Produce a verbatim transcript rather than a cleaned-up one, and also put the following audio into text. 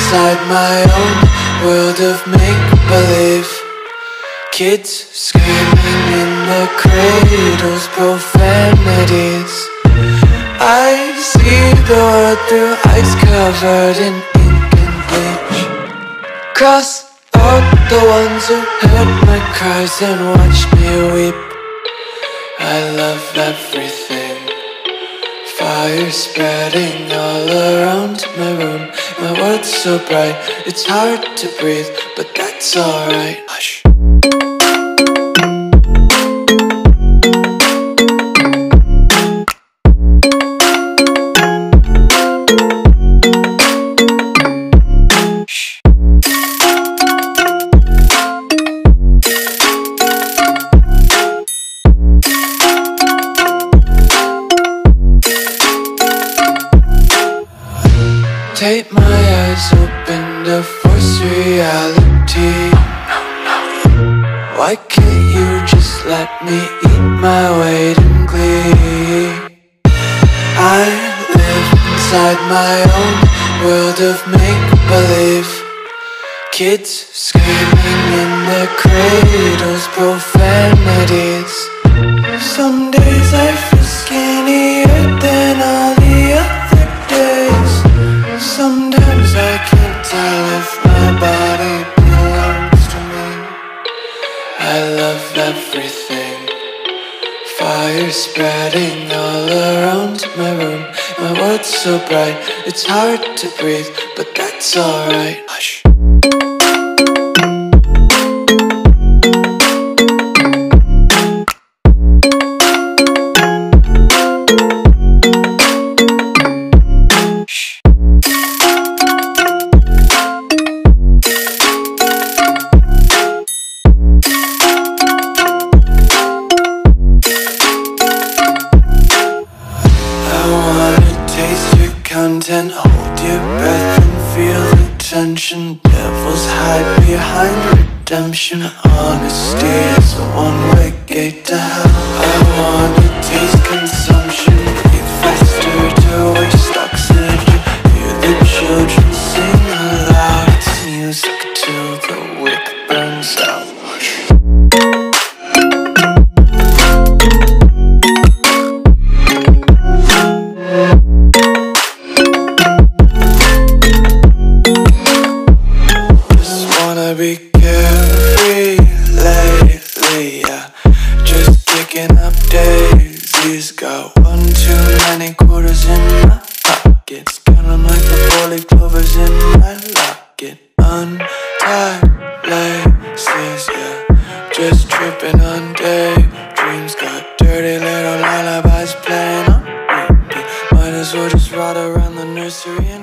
inside my own world of make-believe. Kids screaming in their cradles, profanities. I see the world through ice covered in ink and bleach. Cross out the ones who heard my cries and watched me weep. I love everything. Fire spreading all around my room. My world's so bright, it's hard to breathe, but that's alright. Hush. Take my eyes open to force reality. Why can't you just let me eat my weight in glee? I live inside my own world of make-believe. Kids screaming in their cradles, profanities. Some days I feel skinnier than all the other days. Sometimes I can't tell if my body belongs to me. I love everything. Fire spreading all around my room. My world's so bright, it's hard to breathe, but that's alright. Hush. Content, hold your breath and feel the tension. Devils hide behind redemption. Honesty is a one-way gate to hell. I wanna taste consumption. Breathe faster to waste oxygen. Hear the children sing aloud. It's music till the wick burns out. Be carefree lately, yeah. Just kicking up daisies. Got one too many quarters in my pockets. Count 'em like the four-leaf clovers in my locket. Untied laces, yeah. Just tripping on daydreams. Got dirty little lullabies playing on repeat. Might as well just ride around the nursery.